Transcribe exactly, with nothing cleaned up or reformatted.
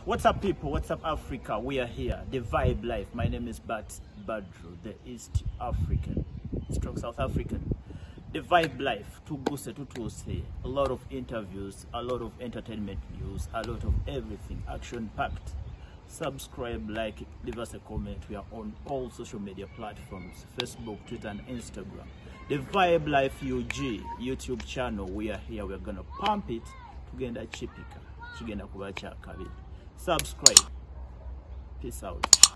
What's up, people? What's up, Africa? We are here. The Vibe Life. My name is Batt Badru, the East African, stroke South African. The Vibe Life. Tuguse tutuse. A lot of interviews, a lot of entertainment news, a lot of everything, action-packed. Subscribe, like, leave us a comment. We are on all social media platforms: Facebook, Twitter, and Instagram. The Vibe Life U G YouTube channel. We are here. We are gonna pump it. Tugenda chipika. Chigenda kubacha kabiri. Subscribe. Peace out.